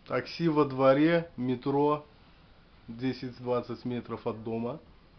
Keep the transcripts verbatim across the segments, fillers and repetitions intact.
Такси во дворе, метро, десять-двадцать метров от дома.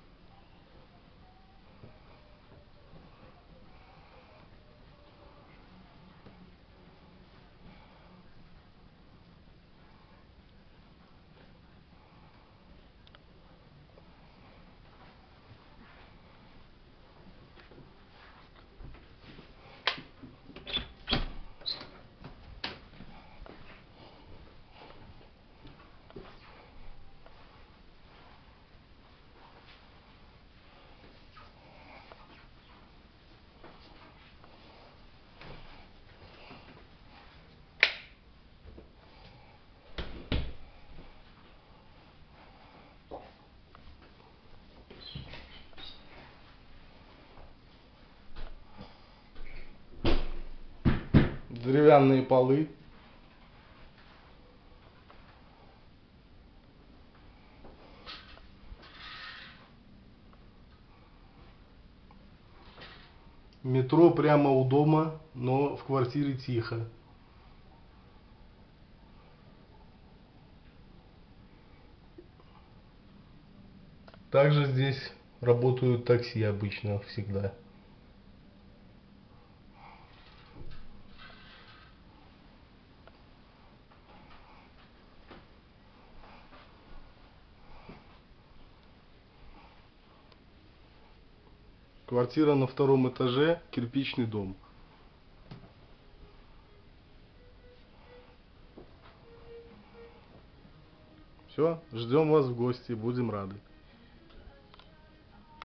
Деревянные полы. Метро прямо у дома, но в квартире тихо. Также здесь работают такси обычно всегда. Квартира на втором этаже, кирпичный дом. Все, ждем вас в гости, будем рады.